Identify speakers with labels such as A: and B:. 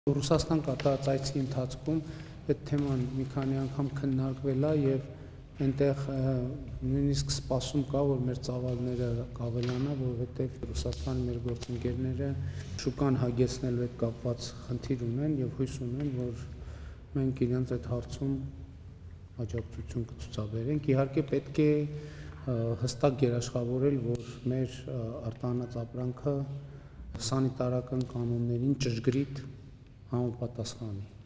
A: Ռուսաստան կատարած այցի ընթացքում այդ թեման մի քանի անգամ քննարկվել է եւ այնտեղ նույնիսկ սպասում կա, որ մեր ծավալները կավելանա, որովհետեւ Ռուսաստանի մեր գործընկերները շուկան հագեցնելու հետ կապված խնդիր ունեն եւ հույս ունեն, որ մենք իրենց այդ հարցում աջակցություն կցուցաբերենք։ Իհարկե պետք է հստակ երաշխավորել, որ մեր արտահանած ապրանքը սանիտարական կանոններին ճշգրիտ համապատասխանի։